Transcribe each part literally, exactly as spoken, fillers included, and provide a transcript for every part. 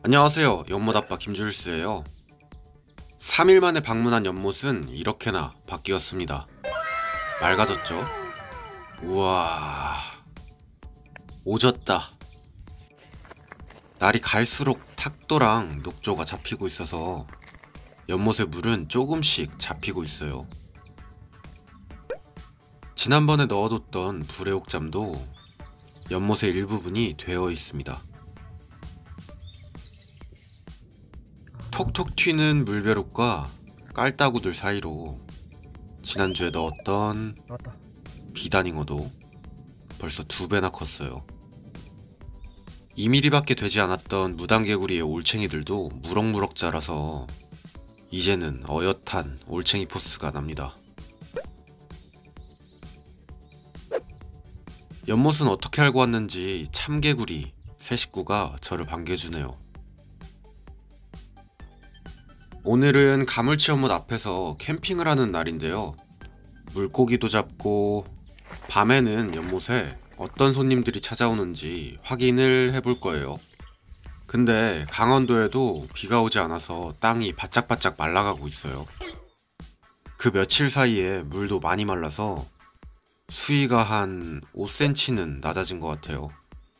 안녕하세요. 연못아빠 김주일스예요. 삼 일 만에 방문한 연못은 이렇게나 바뀌었습니다. 맑아졌죠? 우와, 오졌다. 날이 갈수록 탁도랑 녹조가 잡히고 있어서 연못의 물은 조금씩 잡히고 있어요. 지난번에 넣어뒀던 불애옥잠도 연못의 일부분이 되어 있습니다. 톡톡 튀는 물벼룩과 깔따구들 사이로 지난주에 넣었던 나왔다. 비단잉어도 벌써 두 배나 컸어요. 이 밀리미터밖에 되지 않았던 무단개구리의 올챙이들도 무럭무럭 자라서 이제는 어엿한 올챙이 포스가 납니다. 연못은 어떻게 알고 왔는지 참개구리 세 식구가 저를 반겨주네요. 오늘은 가물치 연못 앞에서 캠핑을 하는 날인데요. 물고기도 잡고 밤에는 연못에 어떤 손님들이 찾아오는지 확인을 해볼 거예요. 근데 강원도에도 비가 오지 않아서 땅이 바짝바짝 말라가고 있어요. 그 며칠 사이에 물도 많이 말라서 수위가 한 오 센티미터는 낮아진 것 같아요.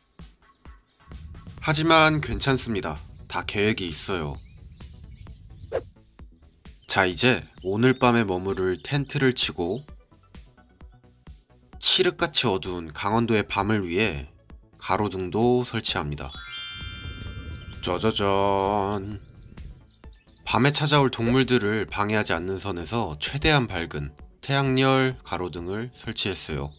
하지만 괜찮습니다. 다 계획이 있어요. 자, 이제 오늘 밤에 머무를 텐트를 치고 칠흑같이 어두운 강원도의 밤을 위해 가로등도 설치합니다. 짜자잔. 밤에 찾아올 동물들을 방해하지 않는 선에서 최대한 밝은 태양열 가로등을 설치했어요.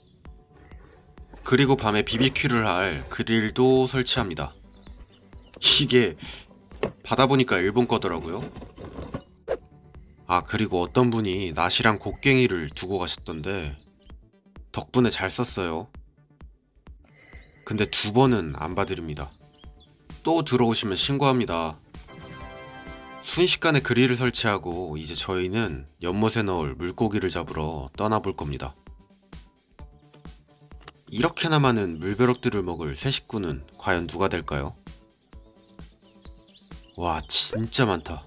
그리고 밤에 비비큐를 할 그릴도 설치합니다. 이게 받아보니까 일본 거더라고요. 아, 그리고 어떤 분이 낫이랑 곡괭이를 두고 가셨던데 덕분에 잘 썼어요. 근데 두 번은 안 봐드립니다. 또 들어오시면 신고합니다. 순식간에 그릴을 설치하고 이제 저희는 연못에 넣을 물고기를 잡으러 떠나볼 겁니다. 이렇게나 많은 물벼룩들을 먹을 새 식구는 과연 누가 될까요? 와, 진짜 많다.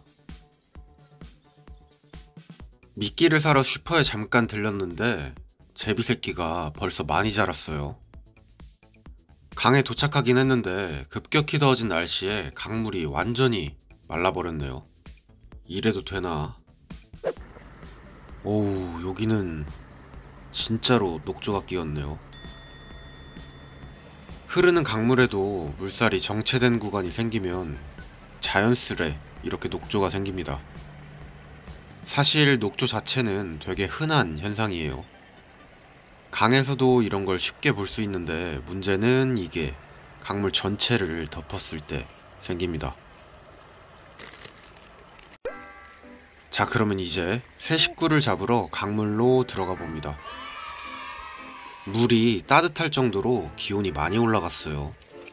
미끼를 사러 슈퍼에 잠깐 들렀는데 제비새끼가 벌써 많이 자랐어요. 강에 도착하긴 했는데 급격히 더워진 날씨에 강물이 완전히 말라버렸네요. 이래도 되나? 오우, 여기는 진짜로 녹조가 끼었네요. 흐르는 강물에도 물살이 정체된 구간이 생기면 자연스레 이렇게 녹조가 생깁니다. 사실 녹조 자체는 되게 흔한 현상이에요. 강에서도 이런 걸 쉽게 볼 수 있는데 문제는 이게 강물 전체를 덮었을 때 생깁니다. 자, 그러면 이제 새 식구를 잡으러 강물로 들어가 봅니다. 물이 따뜻할 정도로 기온이 많이 올라갔어요.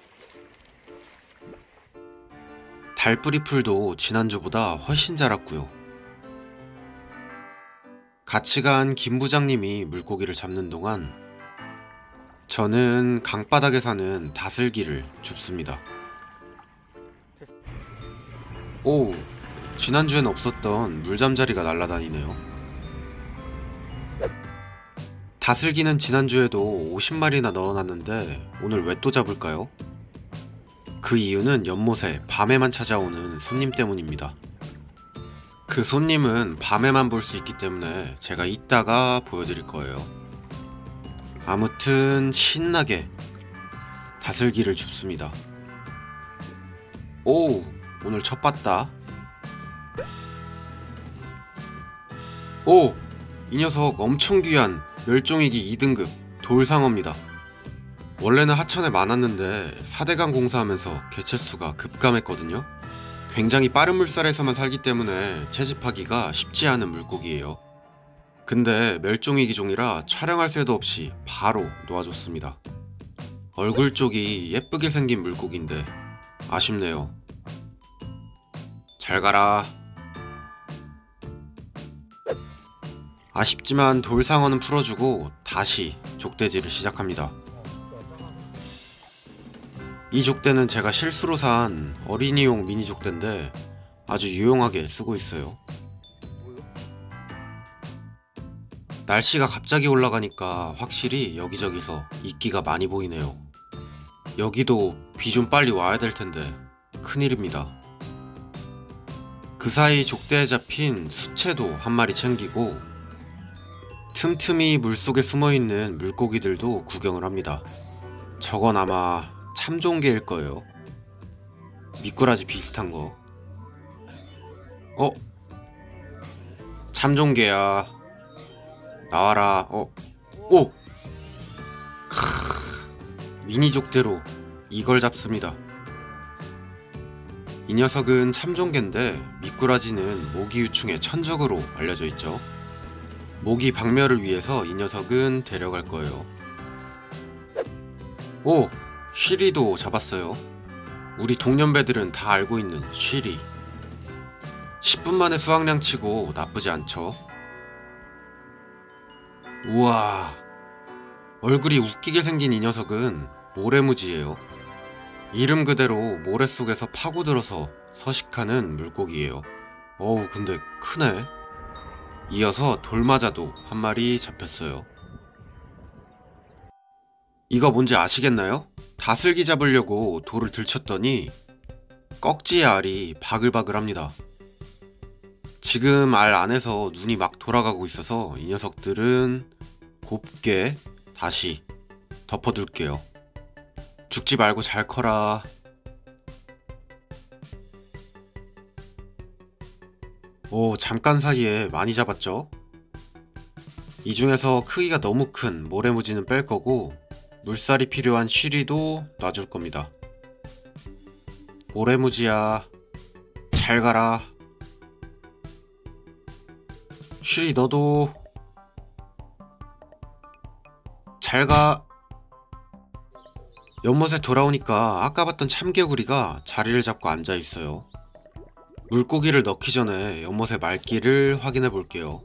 달뿌리 풀도 지난주보다 훨씬 자랐고요. 같이 간 김 부장님이 물고기를 잡는 동안 저는 강바닥에 사는 다슬기를 줍습니다. 오, 지난주엔 없었던 물잠자리가 날아다니네요. 다슬기는 지난주에도 오십 마리나 넣어놨는데 오늘 왜 또 잡을까요? 그 이유는 연못에 밤에만 찾아오는 손님 때문입니다. 그 손님은 밤에만 볼 수 있기 때문에 제가 이따가 보여드릴 거예요. 아무튼 신나게 다슬기를 줍습니다. 오, 오늘 첫 봤다. 오, 이 녀석 엄청 귀한 멸종위기 이 등급 돌상어입니다. 원래는 하천에 많았는데 사대강 공사하면서 개체수가 급감했거든요. 굉장히 빠른 물살에서만 살기 때문에 채집하기가 쉽지 않은 물고기예요. 근데 멸종위기종이라 촬영할 새도 없이 바로 놓아줬습니다. 얼굴 쪽이 예쁘게 생긴 물고기인데 아쉽네요. 잘 가라. 아쉽지만 돌상어는 풀어주고 다시 족대지를 시작합니다. 이 족대는 제가 실수로 산 어린이용 미니 족대인데 아주 유용하게 쓰고 있어요. 날씨가 갑자기 올라가니까 확실히 여기저기서 이끼가 많이 보이네요. 여기도 비 좀 빨리 와야 될 텐데 큰일입니다. 그 사이 족대에 잡힌 수채도 한 마리 챙기고 틈틈이 물속에 숨어있는 물고기들도 구경을 합니다. 저건 아마 참종개일 거예요. 미꾸라지 비슷한 거. 어? 참종개야. 나와라. 어? 오! 크... 미니 족대로 이걸 잡습니다. 이 녀석은 참종개인데 미꾸라지는 모기 유충의 천적으로 알려져 있죠. 모기 박멸을 위해서 이 녀석은 데려갈 거예요. 오! 쉬리도 잡았어요. 우리 동년배들은 다 알고 있는 쉬리. 십 분 만에 수확량 치고 나쁘지 않죠. 우와, 얼굴이 웃기게 생긴 이 녀석은 모래무지예요. 이름 그대로 모래 속에서 파고들어서 서식하는 물고기예요. 어우, 근데 크네. 이어서 돌마자도 한 마리 잡혔어요. 이거 뭔지 아시겠나요? 다슬기 잡으려고 돌을 들쳤더니 꺽지의 알이 바글바글합니다. 지금 알 안에서 눈이 막 돌아가고 있어서 이 녀석들은 곱게 다시 덮어둘게요. 죽지 말고 잘 커라. 오, 잠깐 사이에 많이 잡았죠? 이 중에서 크기가 너무 큰 모래무지는 뺄 거고 물살이 필요한 쉬리도 놔줄 겁니다. 모래무지야, 잘 가라. 쉬리 너도 잘 가. 연못에 돌아오니까 아까 봤던 참개구리가 자리를 잡고 앉아 있어요. 물고기를 넣기 전에 연못의 맑기를 확인해 볼게요.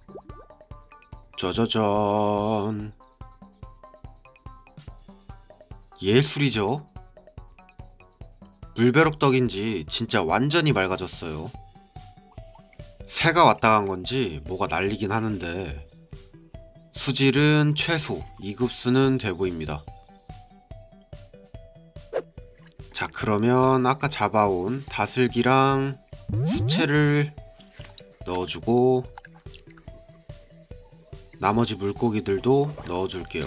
짜자잔. 예술이죠? 물벼룩떡인지 진짜 완전히 맑아졌어요. 새가 왔다 간 건지 뭐가 날리긴 하는데 수질은 최소 이 급수는 돼 보입니다. 자, 그러면 아까 잡아온 다슬기랑 수채를 넣어주고 나머지 물고기들도 넣어줄게요.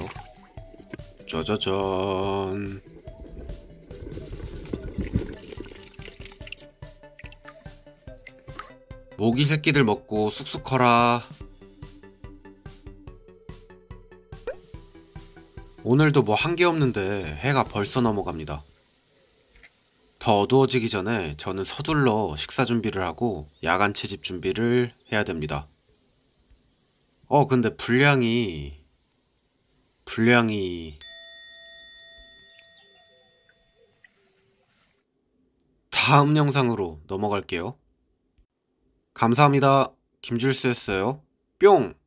짜자잔. 모기 새끼들 먹고 쑥쑥 커라. 오늘도 뭐 한 게 없는데 해가 벌써 넘어갑니다. 더 어두워지기 전에 저는 서둘러 식사 준비를 하고 야간 채집 준비를 해야 됩니다. 어 근데 분량이 분량이 다음 영상으로 넘어갈게요. 감사합니다. 김줄수였어요. 뿅!